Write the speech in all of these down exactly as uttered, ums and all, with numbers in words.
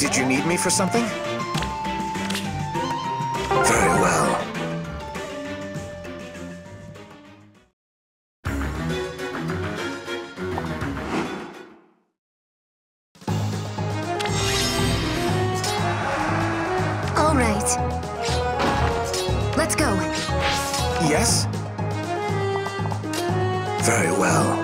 Did you need me for something? Very well. All right. Let's go. Yes? Very well.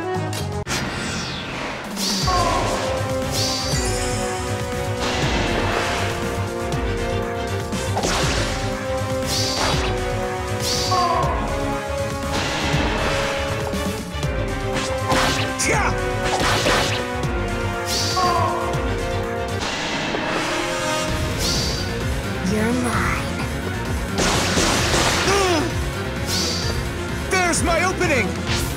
You're mine. There's my opening!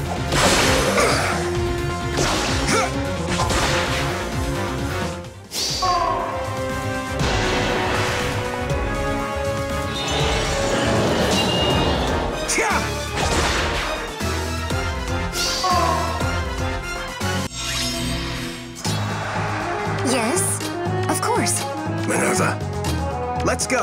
Yes, of course. Minerva, let's go!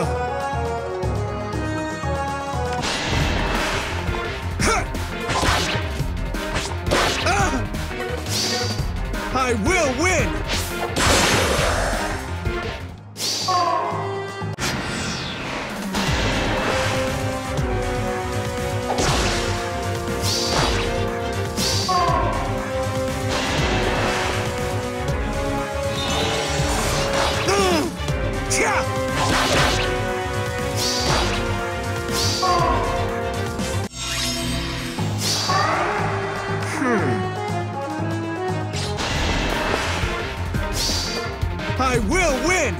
I will win! I will win!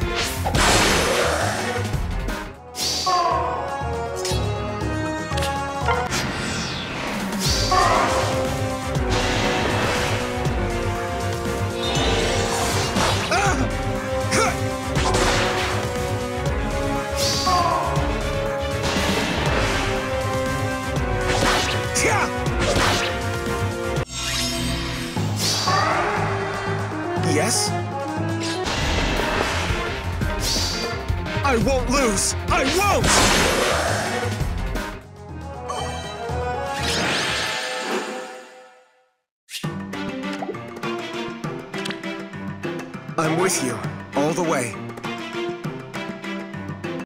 Yes? I won't lose! I won't! I'm with you, all the way.